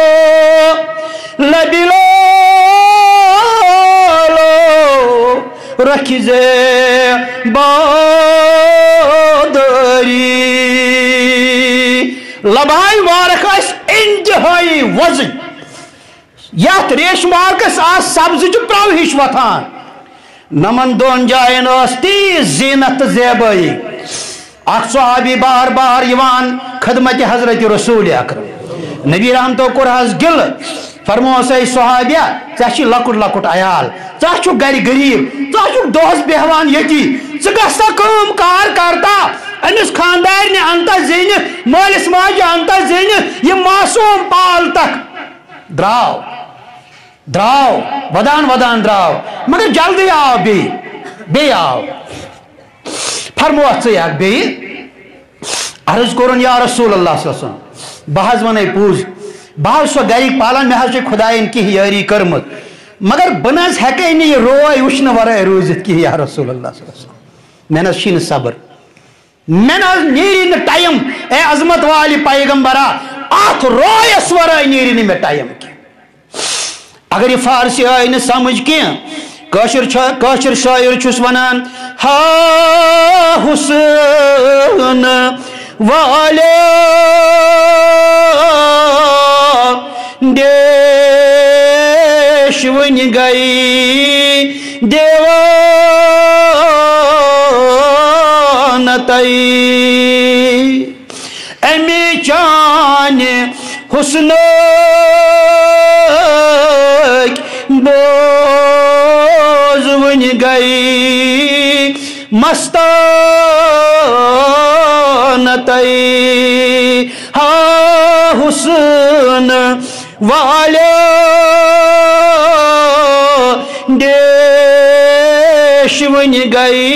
Speaker 1: لبہ لالو رکھزِ بادری لبائی مبارک اس انتہائی وزن یت ریش مبارکس آس سبزی چھ پرو ہش وتھان نمن دون جائن اس تیز زینت زیبائی اخ صحابی بار بار یوان خدمت حضرت رسول اکرم نبی رحمتو کورہس گل فرموس اے صحابیہ ژےٚ چھی لۄکُٹ لۄکُٹ عیال ژٕ چھُکھ گرِ غریب ژٕ چھُکھ دۄہس بیہوان ییٚتی ژٕ گژھتا کٲم کار کرتا أمِس خاندارنہِ انتا زینِتھ مٲلِس ماجہِ انتا زینِتھ یہِ معصوٗم پال تک درٛاو درٛاو ودان ودان درٛاو مگر جلدی آو بیٚیہِ بیٚیہِ آو فرموس ژٕ یکھ بیٚیہِ عرض کوٚرُن یا رسول اللہ صلی اللہ علیہ وسلم بہٕ حظ ونے پوٚز بہٕ سو گرِک پالان مے حظ چھِ خدایَن کینٛہہ یٲری کٔرمٕژ مگر بہٕ نہ حظ ہٮ۪کے نہٕ یہِ روے وٕچھنہٕ ورٲے روٗزِتھ کینٛہہ یا رسول اللہ صلی اللہ علیہ وسلم مےٚ نہ حظ چھی نہٕ صبر مےٚ نہ حظ نیری نہٕ ٹایم اے عظمت والہِ پیغمبرا اتھ رویس ورٲے نیری نہٕ مےٚ ٹایم کینٛہہ اگر یہِ فارسی آیہِ نہٕ سمجھ کینٛہہ کٲشُر چھُ کٲشُر شٲعر چھُس ونان ہا حُسن والے دیش ون گئی دیوانتائی امی چان حسن بوز ون گئی مستانتائی ہا حسن والے دیش ون گئی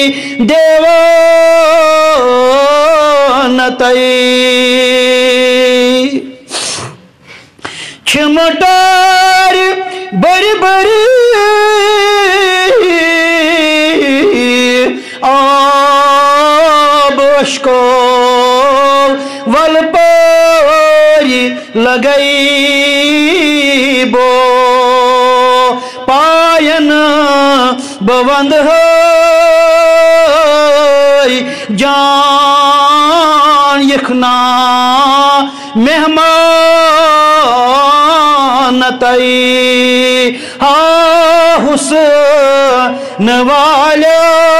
Speaker 1: دیوانتائی چھمٹار بری بری آب اشکو ول پاری لگئی بو پائن بوند ہوئی جان یخنا مہمان تئی ہا حسن والا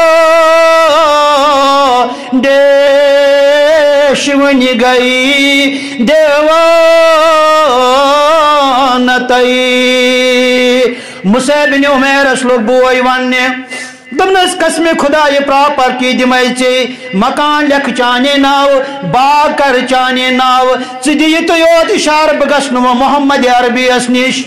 Speaker 1: دیش ون گئی دیوانتائی مصعب بن عمیر اس لوگ بوئی واننے دمنس قسم خدا یہ پراپرٹی دمائی چے مکان لکھ چانے ناو باغ کر چانے ناو ژٕ تو یوت اشار بگشنو محمد عربی اس نش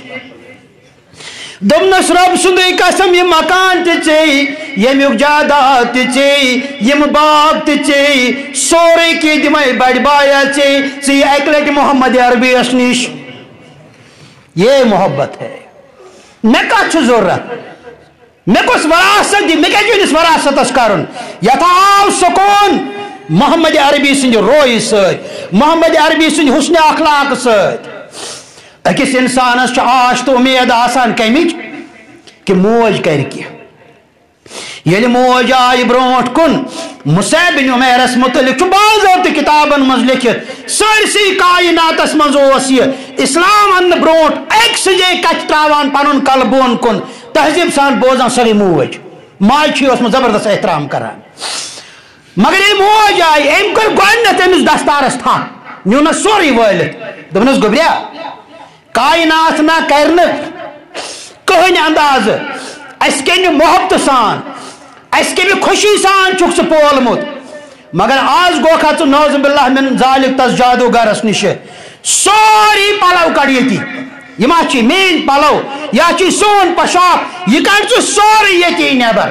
Speaker 1: دمنس رب سندی قسم یہ مکان تے چے یمیک جائیداد تے چے یم باغ تے چے سورے کی دمائی بڑ بایا چے ژٕ اکہ لٹہ محمد عربی اس نش یہ محبت ہے میں کت ضرورت میں کس وراثت دی میں کس وراثت کرن یتھ آو سکون محمد عربی سند روی ست محمد عربی سند حسن اخلاق ست اکس انسانس آش تو امید آسان کمچ کہ موج کر کی یل موج آئی برونٹ کن مصعب بن عمیرس متعلق باضابطہ کتابن مز لکھت سرسی کائناتس مز یہ اسلام ان برونٹ ایک سجے کچ تراوان پنن کل بون کن تہذیب سان بوزان سری موج ماج اس میں زبردست احترام کران مگر یہ موج آئی ام کر گوڈنیتھ امس دستارس تھا نیونس سوری وٲلِتھ دوٚپنس گوبریا کائنات نہ کرن کہن انداز اس کے محبت سان اس کے خوشی سان چک سہ پولمت مگر آز گو کھا ژٕ نعوذ باللہ من ذالک تس جادوگرس نش سوری پلو کڑ یتی یہ ما چھ مین پلو یا چھ سون پشاپ یہ کڑ ژٕ سوری یتی نیبر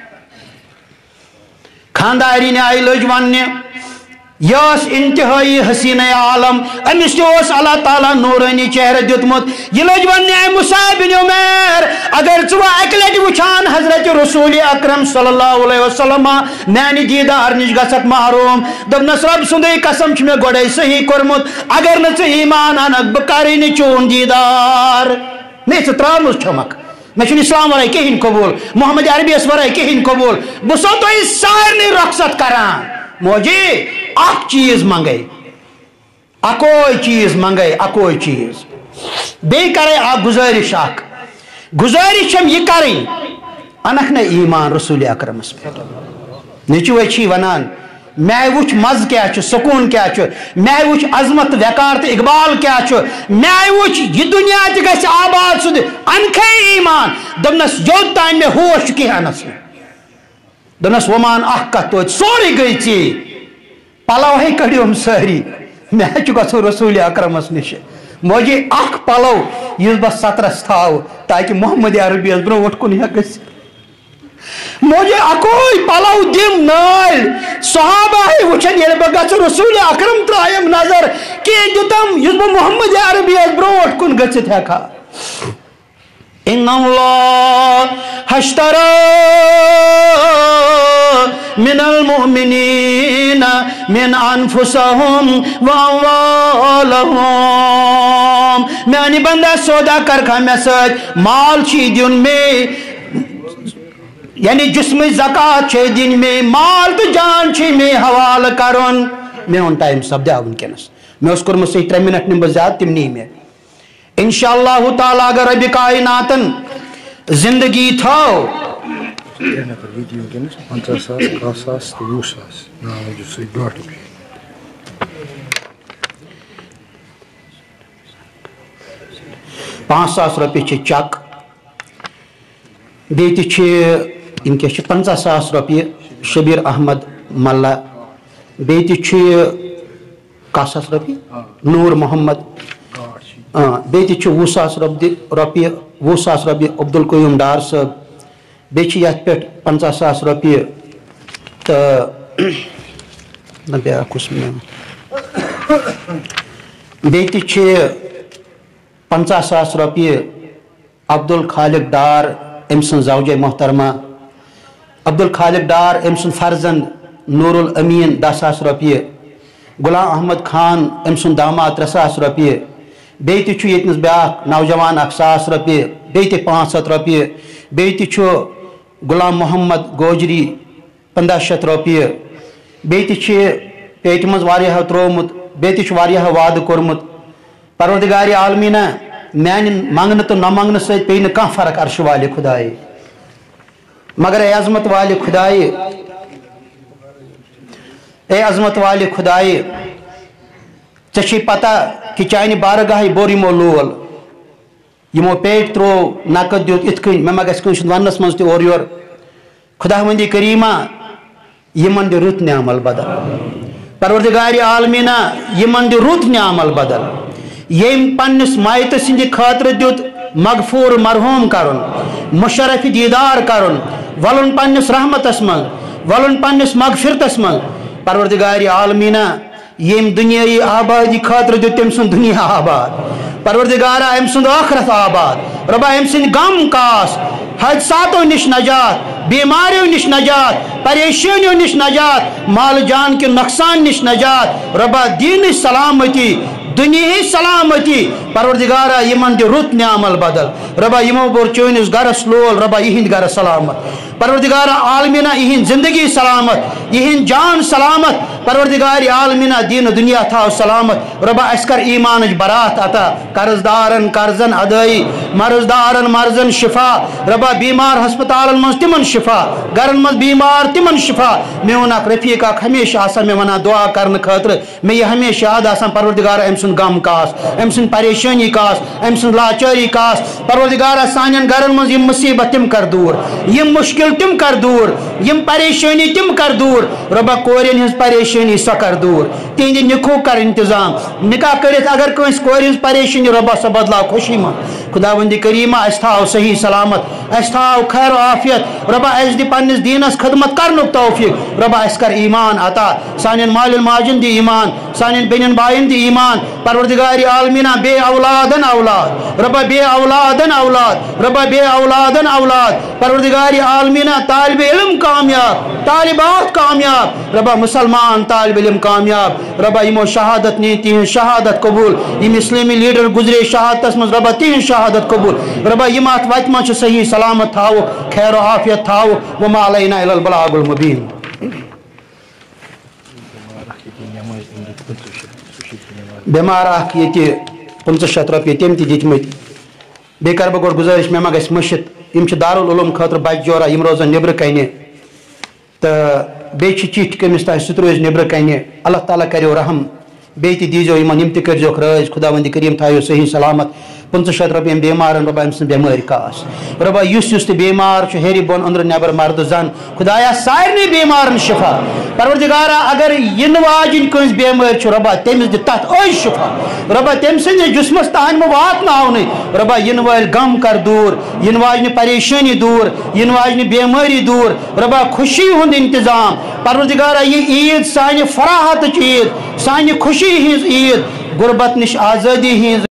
Speaker 1: خاندارین آئی لج ون یس انتہائی حسین عالم امس تس اللہ تعالیٰ نورانی چہرہ دیتمت یہ لج ون مصعب بن عمیر اگر ژٕ اکہ لٹہ وچھان حضرت رسول اکرم صلی اللہ علیہ وسلم میانہ دیدار نش گژھک محروم دپنس رب سندے قسم چھ مے گوڑے صحیح کورمت اگر نہ ژٕ ایمان انک بہ کرے نہ چون دیدار میں ژٕ ترامس چھمک میں چھُنہٕ اسلام ورٲے کہین قبول محمد عربی یس ورٲے کہین قبول بہ سو تۄہہِ سارنٕے رخصت کران موجی اک چیز منگے اکوئی چیز منگے اکوئی چیز بی کرے اک گزارش اک گزارش ہم یہ کریں انک نے ایمان رسول اکرم اس پہ نیچو اچھی ونان میں وچ مز کیا چھو سکون کیا چھو میں وچ عظمت وقار تو اقبال کیا چھو میں وچ یہ دنیا تی گیس آباد سد انکھے ایمان دمنس جو تائن میں ہوش چکی ہے نسل دنس ومان اخ کا تو سوری گئی چی پلو ہے کڑیوم ساری میں چکا سو رسول اکرم اس نش موجی اخ پلو یہ بس سترس تھاو تاکہ محمد عربی اس برو وٹ کن ہکس موجی اکوئی پلو دیم نال صحابہ ہے وچن یہ بگا سو رسول اکرم ترایم نظر کہ جتم یہ محمد عربی اس برو وٹ کن گچت ہکا ان اللہ اشترى من المؤمنین من انفسهم واموالهم میانی بندہ سودا کر کھا میں سچ مال چھی دن میں یعنی جسم زکاة چھی دن میں مال تو جان چھی میں حوال کرن میں ان ٹائم سب دیا انکنس میں اس کرم سے تر منٹ نمبر زیاد تم نہیں میں انشاءاللہ تعالیٰ اگر رب کائناتن زندگی تھاو پانچ ساس روپیے چھ چک بیتی چھ ان کے چھ پنچہ ساس روپیے شبیر احمد ملا بیتی چھ کا ساس روپیے نور محمد بیتی چھ وہ ساس روپیے وہ ساس روپیے عبدالقیوم ڈار صاحب بیچ یت پہ پنچہ ساس روپیے تو بیا کس میں بیتی چھ پنچہ ساس روپیے عبدالخالق ڈار ام سن زوجہ محترمہ عبدالخالق ڈار ام سن فرزند نور الامین دہ ساس روپیے غلام احمد خان ام سن داماد ترے ساس روپیے بیتی چھو یتنس بیاک نوجوان اک ساس روپیے بیتی پانچ ست روپیے بیتی چھو غلام محمد گوجری پندہ شت روپیے بیتی چھ پیٹ مز واریاہ ترومت بیتی چھ واریاہ وعد کورمت پروردگار عالمینہ میان منگن تو نہ منگن سۭتۍ پے نہٕ کانٛہہ فرق عرش والے خدائے مگر اے عظمت والے خدائے اے عظمت والے خدائے ژےٚ چھے پتہ کہ چانہ بارگاہ بور یمو لول یمو پیٹ ترو نقد دیت ات کن مے ما گژھِ کٲنٛسہِ ہُنٛد وننس منٛز تہِ اورٕ یور खुदावंदी करीमा यमन दि रुत न्यामल बदल परवरदिगार आलमीना यमन दि रुत न्यामल बदल यम पन्निस मायत सिंद खातिर दुत मगफूर मरहूम करन मुशरफ दीदार करन वलन पन्निस रहमतस मन वलन पन्निस मगफिरतस मन परवरदिगार आलमीना यम दुनियाई आबादी खातिर दुत तम सुन दुनिया आबाद परवरदिगार अम सुन आखरत आबाद रबा अम सुन गम कास हादसातों निश नजात बीमारियों निश नजात परेशानियों निश नजात माल जान के नुकसान निश नजात रबा दीन सलामती दुनिया सलामती परवरदिगारा यमन दि रुत न्यामल बदल रबा यमो बोर चोनिस गरस लोल रबा इहिंद गर सलामत परवरदिगारा आलमीना इहिंद जिंदगी सलामत इहिंद जान सलामत परवरदिगार आलमीना दीन दुनिया था सलामत रबा अस्कर ईमान बरात अता कर्जदारन कर्जन अदाई मर्जदारन मर्जन शिफा रबा बीमार हस्पताल मज तिमन शिफा गरन मज बीमार तिमन शिफा मेन अख रफीक अख हमेशा आसान मे वना दुआ करने खातिर मे यह हमेशा याद आसान परवरदिगार अम सुन गम कास अम सुन परेशानी कास अम सुन लाचारी कास परवरदिगार सानन गरन मज यम मुसीबत तिम कर दूर यम मुश्किल तिम कर दूर यम परेशानी तिम कर दूर रबा कोरियन हिज परेशानी स कर दूर तिंद निखो कर इंतजाम निकाह करित अगर कंस कोर हिज परेशानी रबा स बदलाव खुशी मा खुदावंदी करीमा अस थाव सही सलामत अस थाव खैर आफियत रबा अस दि पन्निस दीनस खदमत करनुक तौफीक रबा अस कर ईमान अता सानिन मालिन माजिन दी ईमान सानिन बेनिन बायन दी ईमान परवरदिगार आलमीना बे औलादन औलाद रबा बे औलादन औलाद रबा बे औलादन औलाद परवरदिगार आलमीना तालिब इल्म कामयाब तालिबात कामयाब रबा मुसलमान तालिब इल्म कामयाब रबा इमो शहादत नी तीन शहादत कबूल इम इस्लामी लीडर गुजरे शहादत मज रबा तीन शहादत कबूल रबा इमात वत मज सही सलामत थाव खैर आफियत थाव व मा अलैना इल्लल बलागुल मुबीन बेमार अख ये पंच शत रुपये तम दितमत बे कर बह गुजारिश मे मा गस मशित यम दारुल उलूम खतर बच जोरा यम रोजन नबर कने तो बे चिठ कमिस तह सह रोज नबर कने अल्लाह ताला करो रहम बे दीजो यमन यम तोक राज खुदावंदी करीम थायो सही सलामत पंच शत रुपये बेमारन रबा अम बेमारी कास रबा युस बेमार हेरी बोन अंदर नबर मर्द जन खुदाया सारे बेमारन शिफा परवरदिगारा अगर इन वाजिन कंस बेमार रबा तमिस तथ अज शिफा रबा तम सद जिसमस तहन वात नावन रबा इन वाल गम कर दूर इन वाजन परेशानी दूर इन वाजन बेमारी दूर रबा खुशी हुंद इंतजाम परवरदिगारा ये ईद सानि फराहत ईद सानि खुशी हिंज ईद गुरबत निश आजादी हिंज